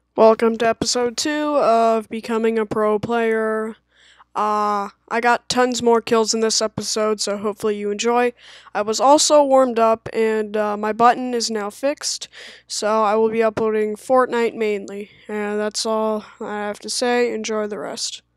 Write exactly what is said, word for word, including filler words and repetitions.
Welcome to episode two of Becoming a Pro Player. Uh, I got tons more kills in this episode, so hopefully you enjoy. I was also warmed up, and uh, my button is now fixed, so I will be uploading Fortnite mainly. And that's all I have to say. Enjoy the rest.